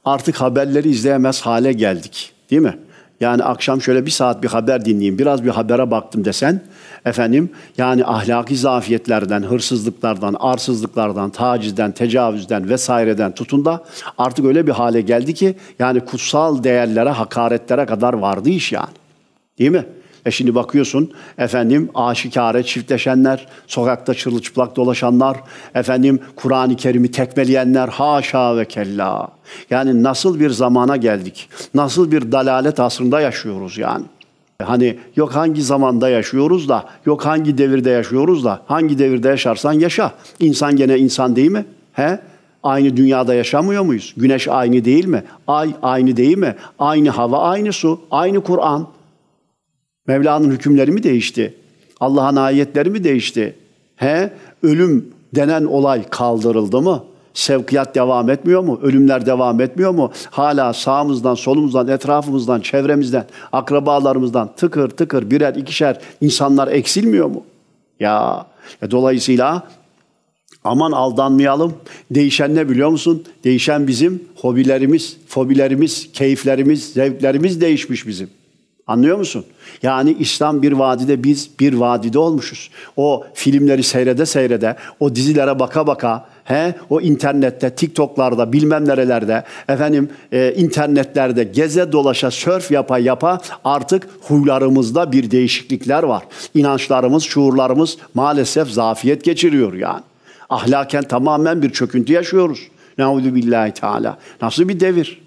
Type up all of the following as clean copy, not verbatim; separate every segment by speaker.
Speaker 1: Artık haberleri izleyemez hale geldik. Değil mi? Yani akşam şöyle bir saat bir haber dinleyeyim, biraz bir habere baktım desen, efendim, yani ahlaki zafiyetlerden, hırsızlıklardan, arsızlıklardan, tacizden, tecavüzden vesaireden tutun da artık öyle bir hale geldi ki, yani kutsal değerlere, hakaretlere kadar vardı iş yani. Değil mi? Şimdi bakıyorsun, efendim, aşikare çiftleşenler, sokakta çırılçıplak dolaşanlar, efendim, Kur'an-ı Kerim'i tekmeleyenler, haşa ve kella. Yani nasıl bir zamana geldik, nasıl bir dalalet asrında yaşıyoruz yani. Hani yok hangi zamanda yaşıyoruz da, yok hangi devirde yaşıyoruz da, hangi devirde yaşarsan yaşa. İnsan gene insan değil mi? He? Aynı dünyada yaşamıyor muyuz? Güneş aynı değil mi? Ay aynı değil mi? Aynı hava, aynı su, aynı Kur'an. Mevla'nın hükümleri mi değişti? Allah'ın ayetleri mi değişti? Ölüm denen olay kaldırıldı mı? Sevkiyat devam etmiyor mu? Ölümler devam etmiyor mu? Hala sağımızdan, solumuzdan, etrafımızdan, çevremizden, akrabalarımızdan tıkır tıkır birer ikişer insanlar eksilmiyor mu? Dolayısıyla aman aldanmayalım. Değişen ne biliyor musun? Değişen bizim hobilerimiz, fobilerimiz, keyiflerimiz, zevklerimiz değişmiş bizim. Anlıyor musun? Yani İslam bir vadide, biz bir vadide olmuşuz. O filmleri seyrede seyrede, o dizilere baka baka, o internette, TikTok'larda, bilmem nerelerde, internetlerde geze dolaşa, sörf yapa yapa artık huylarımızda bir değişiklikler var. İnançlarımız, şuurlarımız maalesef zafiyet geçiriyor yani. Ahlaken tamamen bir çöküntü yaşıyoruz. Ne'ûzubillahi Teala. Nasıl bir devir?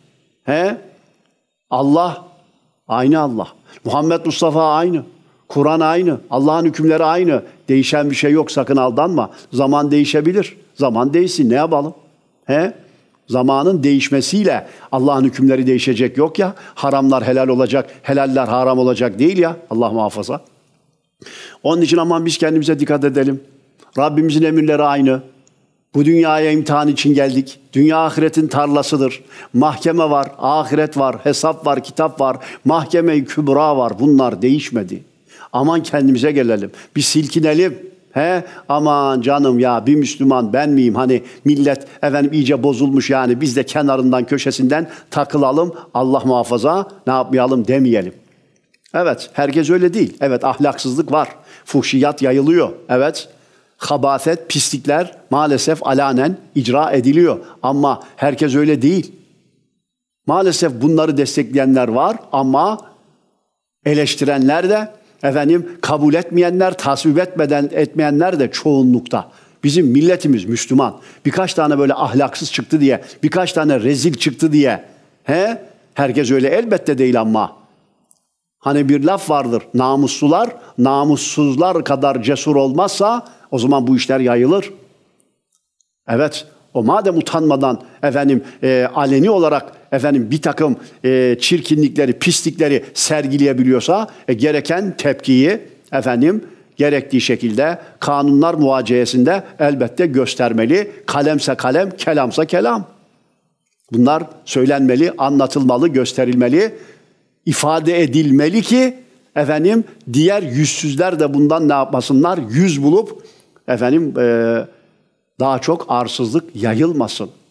Speaker 1: Allah aynı Allah. Muhammed Mustafa aynı. Kur'an aynı. Allah'ın hükümleri aynı. Değişen bir şey yok, sakın aldanma. Zaman değişebilir. Zaman değişsin, ne yapalım? Zamanın değişmesiyle Allah'ın hükümleri değişecek yok ya. Haramlar helal olacak, helaller haram olacak değil ya. Allah muhafaza. Onun için aman biz kendimize dikkat edelim. Rabbimizin emirleri aynı. Bu dünyaya imtihan için geldik. Dünya ahiretin tarlasıdır. Mahkeme var, ahiret var, hesap var, kitap var. Mahkeme-i kübra var. Bunlar değişmedi. Aman kendimize gelelim. Bir silkinelim. Aman canım ya, bir Müslüman ben miyim? Hani millet iyice bozulmuş yani. Biz de kenarından, köşesinden takılalım. Allah muhafaza, ne yapmayalım demeyelim. Evet, herkes öyle değil. Evet, ahlaksızlık var. Fuhşiyat yayılıyor. Evet. Habafet, pislikler maalesef alanen icra ediliyor. Ama herkes öyle değil. Maalesef bunları destekleyenler var ama eleştirenler de, kabul etmeyenler, tasvip etmeyenler de çoğunlukta. Bizim milletimiz Müslüman. Birkaç tane böyle ahlaksız çıktı diye, birkaç tane rezil çıktı diye. Herkes öyle elbette değil ama. Hani bir laf vardır. Namuslular, namussuzlar kadar cesur olmazsa o zaman bu işler yayılır. Evet, o madem utanmadan aleni olarak bir takım çirkinlikleri, pislikleri sergileyebiliyorsa gereken tepkiyi gerektiği şekilde kanunlar muvaciyesinde elbette göstermeli. Kalemse kalem, kelamsa kelam. Bunlar söylenmeli, anlatılmalı, gösterilmeli, ifade edilmeli ki diğer yüzsüzler de bundan ne yapmasınlar? Yüz bulup daha çok arsızlık yayılmasın.